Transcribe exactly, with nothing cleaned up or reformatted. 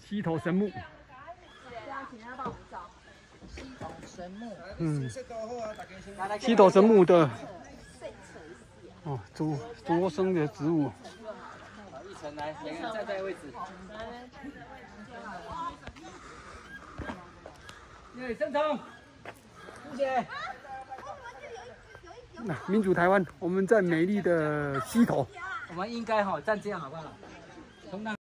溪头神木。 这样，请他帮我们照。溪头神木。 嗯。溪头神木的。哦，着着生的植物。 好，一层来，每个人站在位置。对，正常。谢谢。 那民主台湾，我们在美丽的溪头。 我们应该哈站这样好不好？从那。